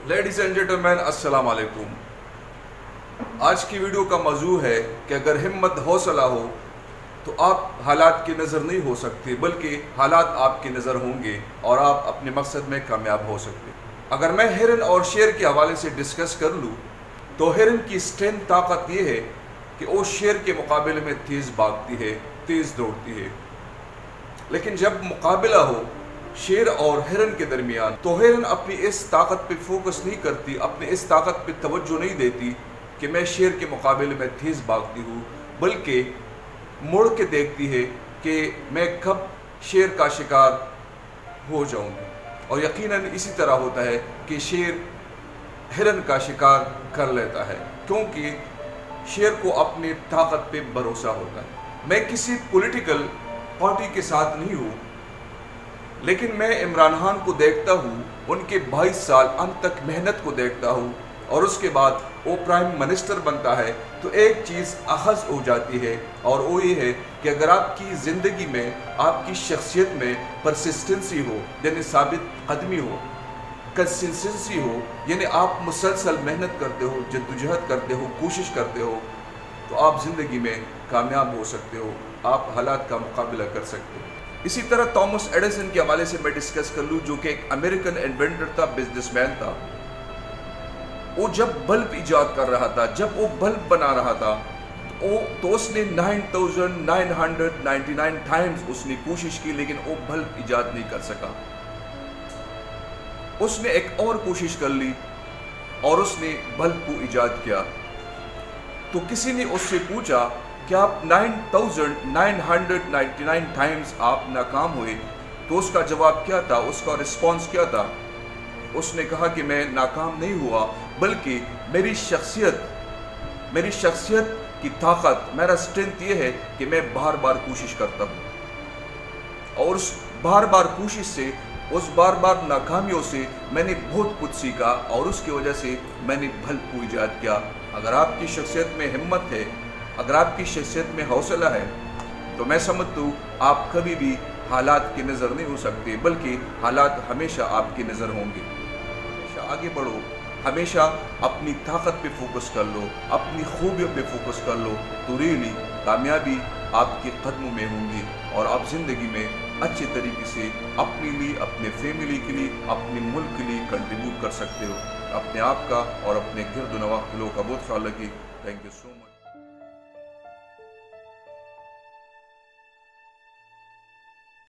Ladies and gentlemen السلام علیکم۔ آج کی ویڈیو کا موضوع ہے کہ اگر ہمت حوصلہ ہو تو آپ حالات کی نظر نہیں ہو سکتے بلکہ حالات آپ کی نظر ہوں گے اور آپ اپنے مقصد میں کامیاب ہو سکتے۔ اگر میں ہرن اور شیر کے حوالے سے ڈسکس کر لوں تو ہرن کی اسٹرینتھ طاقت یہ ہے کہ وہ شیر کے مقابلے میں تیز بھاگتی ہے، تیز دوڑتی ہے، لیکن جب مقابلہ ہو شیر اور ہرن کے درمیان تو ہرن اپنی اس طاقت پہ فوکس نہیں کرتی، اپنی اس طاقت پہ توجہ نہیں دیتی کہ میں شیر کے مقابلے میں تیز بھاگتی ہوں، بلکہ مڑ کے دیکھتی ہے کہ میں کب شیر کا شکار ہو جاؤں گی۔ اور یقیناً اسی طرح ہوتا ہے کہ شیر ہرن کا شکار کر لیتا ہے، کیونکہ شیر کو اپنی طاقت پہ بھروسہ ہوتا ہے۔ میں کسی پولیٹیکل پارٹی کے ساتھ نہیں ہوں، لیکن میں عمران خان کو دیکھتا ہوں، ان کے 22 سال انت تک محنت کو دیکھتا ہوں، اور اس کے بعد وہ پرائم منسٹر بنتا ہے تو ایک چیز اخذ ہو جاتی ہے، اور وہ یہ ہے کہ اگر آپ کی زندگی میں، آپ کی شخصیت میں پرسسٹنسی ہو، یعنی ثابت قدمی ہو، کنسسٹنسی ہو، یعنی آپ مسلسل محنت کرتے ہو، جدوجہد کرتے ہو، کوشش کرتے ہو، تو آپ زندگی میں کامیاب ہو سکتے ہو، آپ حالات کا مقابلہ کر سکتے ہو۔ اسی طرح تھامس ایڈیسن کے حوالے سے میں ڈسکس کر لوں، جو کہ ایک امریکن انوینٹر تھا، بزنس مین تھا۔ وہ جب بلب ایجاد کر رہا تھا، جب وہ بلب بنا رہا تھا تو اس نے 9999 ٹائمز اس نے کوشش کی، لیکن وہ بلب ایجاد نہیں کر سکا۔ اس نے ایک اور کوشش کر لی اور اس نے بلب کو ایجاد کیا۔ تو کسی نے اس سے پوچھا کہ آپ 9999 ٹائمز آپ ناکام ہوئے، تو اس کا جواب کیا تھا، اس کا رسپانس کیا تھا؟ اس نے کہا کہ میں ناکام نہیں ہوا، بلکہ میری شخصیت کی طاقت، میرا اسٹرینتھ یہ ہے کہ میں بار بار کوشش کرتا ہوں، اور اس بار بار کوشش سے، اس بار بار ناکامیوں سے میں نے بہت کچھ سیکھا، اور اس کی وجہ سے میں نے بلب کو ایجاد کیا۔ اگر آپ کی شخصیت میں ہمت ہے، اگر آپ کی شخصیت میں حوصلہ ہے، تو میں سمجھتا ہوں آپ کبھی بھی حالات کی نظر نہیں ہو سکتے، بلکہ حالات ہمیشہ آپ کی نظر ہوں گے۔ ہمیشہ آگے بڑھو، ہمیشہ اپنی طاقت پہ فوکس کر لو، اپنی خوبیوں پہ فوکس کر لو، تو ریلی کامیابی آپ کے قدموں میں ہوں گی، اور آپ زندگی میں اچھے طریقے سے اپنے لیے، اپنے فیملی کے لیے، اپنے ملک کے لیے کنٹریبیوٹ کر سکتے ہو۔ اپنے آپ کا اور اپنے گرد و نواح کے لوگوں کا بہت خیال رکھیے۔ Thank you so much.